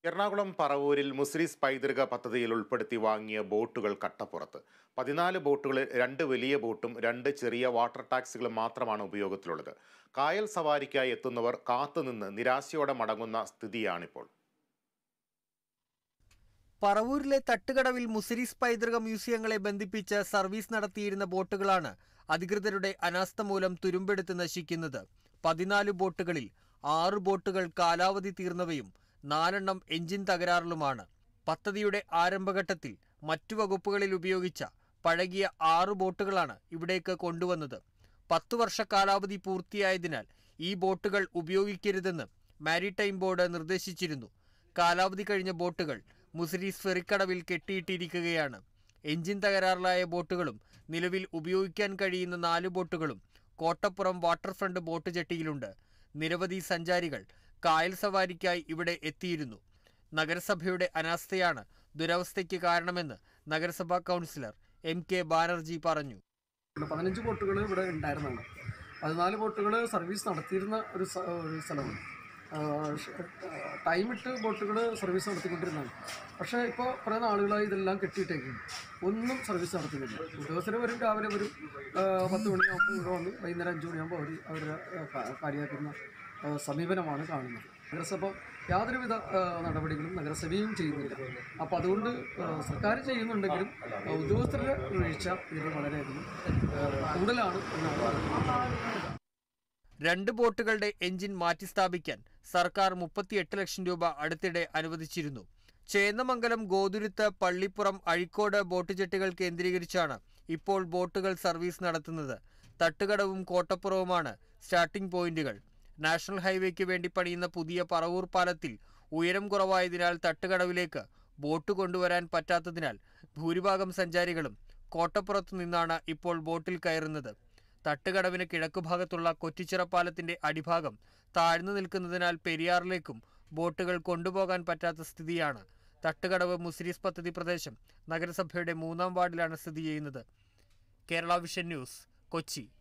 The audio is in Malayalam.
എറണാകുളം പറവൂരിൽ മുസിരീസ് പൈതൃക പദ്ധതിയിൽ ഉൾപ്പെടുത്തി വാങ്ങിയ ബോട്ടുകൾ കട്ടപ്പുറത്ത്. 14 ബോട്ടുകളിൽ 2 വലിയ ബോട്ടും 2 ചെറിയ വാട്ടർ ടാക്സികളും മാത്രമാണ് ഉപയോഗത്തിലുള്ളത്. കായൽ സവാരിക്കായി എത്തുന്നവർ കാത്തുനിന്ന് നിരാശയോടെ മടങ്ങുന്ന സ്ഥിതിയാണിപ്പോൾ. പറവൂരിലെ തട്ടുകടവിൽ മുസിരീസ് പൈതൃക മ്യൂസിയങ്ങളെ ബന്ധിപ്പിച്ച് സർവീസ് നടത്തിയിരുന്ന ബോട്ടുകളാണ് അധികൃതരുടെ അനാസ്ഥ മൂലം തുരുമ്പെടുത്ത് നശിക്കുന്നത്. 14 ബോട്ടുകളിൽ 6 ബോട്ടുകൾ കാലാവധി തീർന്നവയും 4 എഞ്ചിൻ തകരാറിലുമാണ്. പദ്ധതിയുടെ ആരംഭഘട്ടത്തിൽ മറ്റു വകുപ്പുകളിൽ ഉപയോഗിച്ച പഴകിയ 6 ബോട്ടുകളാണ് ഇവിടേക്ക് കൊണ്ടുവന്നത്. 10 വർഷ കാലാവധി പൂർത്തിയായതിനാൽ ഈ ബോട്ടുകൾ ഉപയോഗിക്കരുതെന്ന് മാരിടൈം ബോർഡ് നിർദ്ദേശിച്ചിരുന്നു. കാലാവധി കഴിഞ്ഞ ബോട്ടുകൾ മുസിരീസ് ഫെറിക്കടവിൽ കെട്ടിയിട്ടിരിക്കുകയാണ്. എഞ്ചിൻ തകരാറിലായ ബോട്ടുകളും നിലവിൽ ഉപയോഗിക്കാൻ കഴിയുന്ന 4 ബോട്ടുകളും കോട്ടപ്പുറം വാട്ടർ ഫ്രണ്ട് ബോട്ട് ജെട്ടിയിലുണ്ട്. നിരവധി സഞ്ചാരികൾ കായൽ സവാരിക്കായി ഇവിടെ എത്തിയിരുന്നു. നഗരസഭയുടെ അനാസ്ഥയാണ് ദുരവസ്ഥയ്ക്ക് കാരണമെന്ന് നഗരസഭാ കൗൺസിലർ MK ബാനർജി പറഞ്ഞു. 15 ബോട്ടുകൾ ഇവിടെ ഉണ്ടായിരുന്നതാണ്. 14 ബോട്ടുകൾ സർവീസ് നടത്തിയിരുന്ന ഒരു സ്ഥലമാണ്. ടൈമിട്ട് ബോട്ടുകൾ സർവീസ് നടത്തിക്കൊണ്ടിരുന്നതാണ്. പക്ഷേ ഇപ്പോൾ കുറേ നാളുകളായി ഇതെല്ലാം കെട്ടിയിട്ടേക്കും, ഒന്നും സർവീസ് നടത്തുന്നില്ല. ഉദ്യോഗസ്ഥർ വരും, രാവിലെ വരും, 10 മണിയാകുമ്പോൾ ഇവിടെ വന്ന് വൈകുന്നേരം 5 മണിയാകുമ്പോൾ അവരുടെ കാര്യമാക്കുന്ന സമീപനമാണ് കാണുന്നത്. നഗരസഭ യാതൊരുവിധ നടപടികളും നഗരസഭയും ചെയ്യുന്നില്ല. അപ്പോൾ അതുകൊണ്ട് സർക്കാർ ചെയ്യുന്നുണ്ടെങ്കിലും ഉദ്യോഗസ്ഥരുടെ വീഴ്ച ഇതിൽ വളരെയധികം കൂടുതലാണ് എന്നാണ്. 2 ബോട്ടുകളുടെ എഞ്ചിൻ മാറ്റിസ്ഥാപിക്കാൻ സർക്കാർ 38 ലക്ഷം രൂപ അടുത്തിടെ അനുവദിച്ചിരുന്നു. ചേന്നമംഗലം, ഗോതുരുത്ത്, പള്ളിപ്പുറം, അഴീക്കോട് ബോട്ട് ജെട്ടികൾ കേന്ദ്രീകരിച്ചാണ് ഇപ്പോൾ ബോട്ടുകൾ സർവീസ് നടത്തുന്നത്. തട്ടുകടവും കോട്ടപ്പുറവുമാണ് സ്റ്റാർട്ടിംഗ് പോയിന്റുകൾ. നാഷണൽ ഹൈവേക്ക് വേണ്ടി പണിയുന്ന പുതിയ പറവൂർ പാലത്തിൽ ഉയരം കുറവായതിനാൽ തട്ടുകടവിലേക്ക് ബോട്ട് കൊണ്ടുവരാൻ പറ്റാത്തതിനാൽ ഭൂരിഭാഗം സഞ്ചാരികളും കോട്ടപ്പുറത്തു നിന്നാണ് ഇപ്പോൾ ബോട്ടിൽ കയറുന്നത്. തട്ടുകടവിന് കിഴക്കുഭാഗത്തുള്ള കൊറ്റിച്ചിറ പാലത്തിന്റെ അടിഭാഗം താഴ്ന്നു നിൽക്കുന്നതിനാൽ പെരിയാറിലേക്കും ബോട്ടുകൾ കൊണ്ടുപോകാൻ പറ്റാത്ത സ്ഥിതിയാണ്. തട്ടുകടവ് മുസിരീസ് പദ്ധതി പ്രദേശം നഗരസഭയുടെ 3-ാം വാർഡിലാണ് സ്ഥിതി ചെയ്യുന്നത്. Kerala vision news, Kochi.